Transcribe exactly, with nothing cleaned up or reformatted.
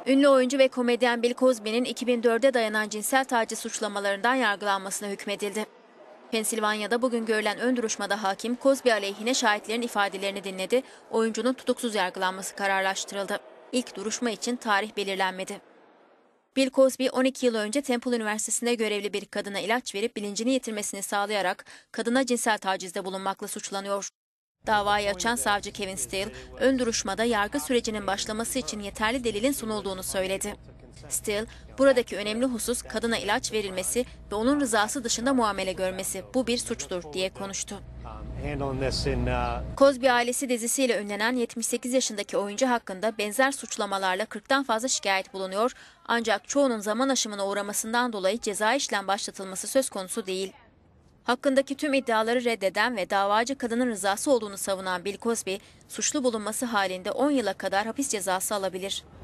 Ünlü oyuncu ve komedyen Bill Cosby'nin iki bin dörde dayanan cinsel taciz suçlamalarından yargılanmasına hükmedildi. Pensilvanya'da bugün görülen ön duruşmada hakim Cosby aleyhine şahitlerin ifadelerini dinledi, oyuncunun tutuksuz yargılanması kararlaştırıldı. İlk duruşma için tarih belirlenmedi. Bill Cosby on iki yıl önce Temple Üniversitesi'nde görevli bir kadına ilaç verip bilincini yitirmesini sağlayarak kadına cinsel tacizde bulunmakla suçlanıyor. Davayı açan savcı Kevin Steele, ön duruşmada yargı sürecinin başlaması için yeterli delilin sunulduğunu söyledi. Steele, buradaki önemli husus kadına ilaç verilmesi ve onun rızası dışında muamele görmesi, bu bir suçtur diye konuştu. Cosby ailesi dizisiyle ünlenen yetmiş sekiz yaşındaki oyuncu hakkında benzer suçlamalarla kırktan fazla şikayet bulunuyor, ancak çoğunun zaman aşımına uğramasından dolayı cezai işlem başlatılması söz konusu değil. Hakkındaki tüm iddiaları reddeden ve davacı kadının rızası olduğunu savunan Bill Cosby, suçlu bulunması halinde on yıla kadar hapis cezası alabilir.